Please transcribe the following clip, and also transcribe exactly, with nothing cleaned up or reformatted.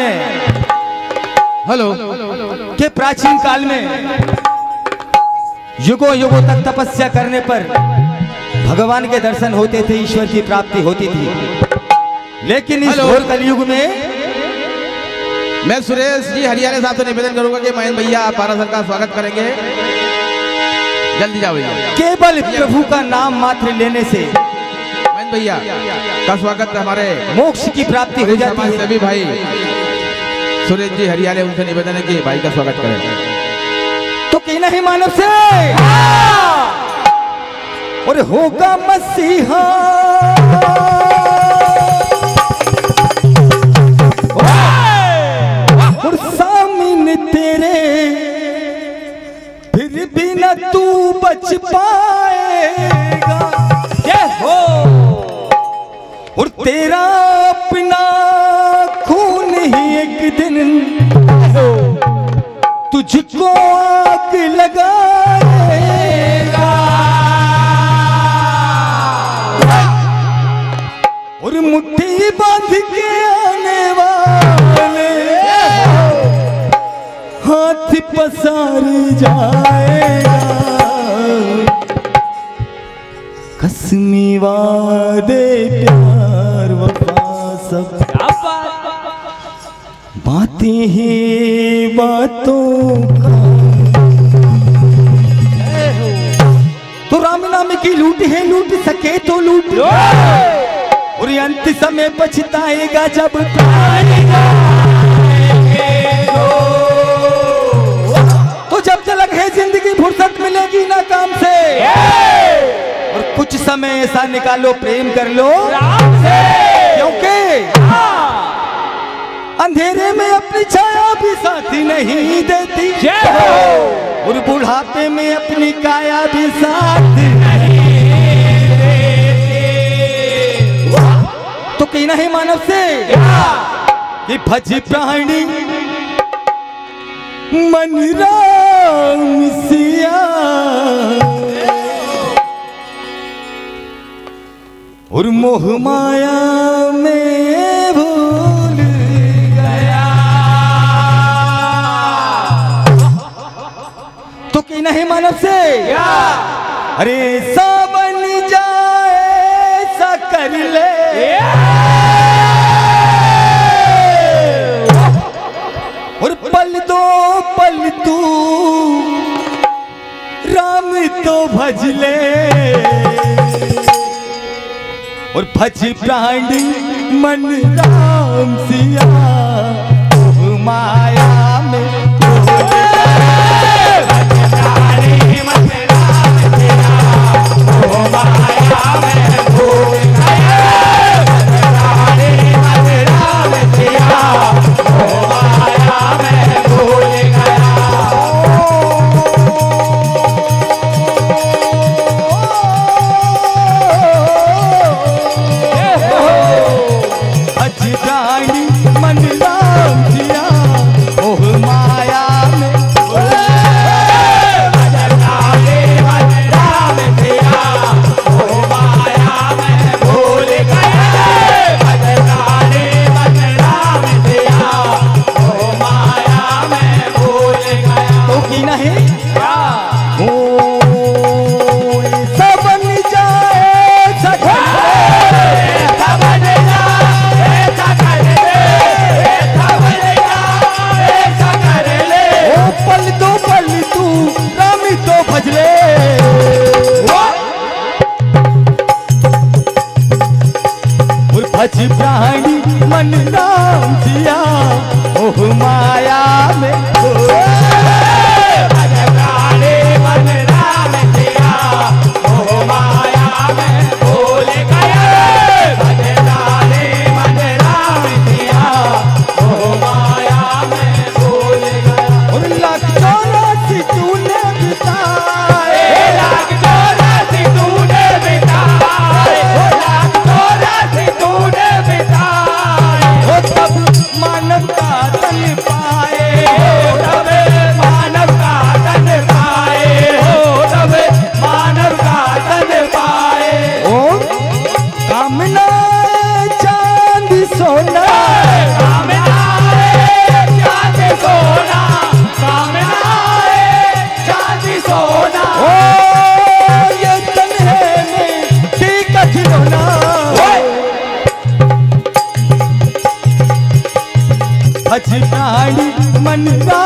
में हेलो के प्राचीन काल में युगों युगों तक तपस्या करने पर भगवान के दर्शन होते थे, ईश्वर की प्राप्ति होती थी। लेकिन इस घोर कलयुग में मैं सुरेश जी हरियाणा साहब से निवेदन करूंगा कि महेंद्र भैया आप पारा सर का स्वागत करेंगे। जल्दी जाओ भैया। केवल प्रभु का नाम मात्र लेने से महेंद्र भैया का स्वागत हमारे मोक्ष की प्राप्ति हो जाती है। सभी भाई सुरेश जी हरियाणा उनसे निवेदन है कि भाई का स्वागत करें। तो कहना है मानव से और होगा मसीहा और सामने तेरे फिर भी न तू बच पाएगा। ये हो और तेरा अपना खून ही एक दिन तुझको आग लगाएगा। और मुट्ठी बांध के आने वाले हाथ पसार जाएगा। कसमी वादे प्यार वफा सब बातें ही बातों का। तो राम नाम की लूट है, लूट सके तो लूट और अंत समय पछताएगा जब पाएगा। तो जब तक है जिंदगी फुर्सत मिलेगी ना काम से और कुछ समय ऐसा निकालो प्रेम कर लो क्योंकि अंधेरे में अपनी छाया भी साथी नहीं देती और बुढ़ापे में अपनी काया भी साथ नहीं देती। तो कहना है मानव से कि भज प्राणी मन राम सिया और मोह माया में भूल गया। तो कहना है मानव से अरे सा बन जाए सा कर ले और पल दो पल तू राम तो भज ले और भज प्राणी मन राम सिया माया में भज प्राणी मन राम सिया ओह माया में भज प्राणी मन राम सिया ओह माया में भूल गया। भज प्राणी मन राम सिया ओह माया में भूल गया। और लाख चौरासी तूने बिताए, लाख चौरासी तूने बिताए, लाख चौरासी तूने बिताए। हो तब मानव का तन पाए, हो तब मानव का तन पाए, हो तब मानव का तन पाए। ओ कामना चांद सोना, कामना बनवा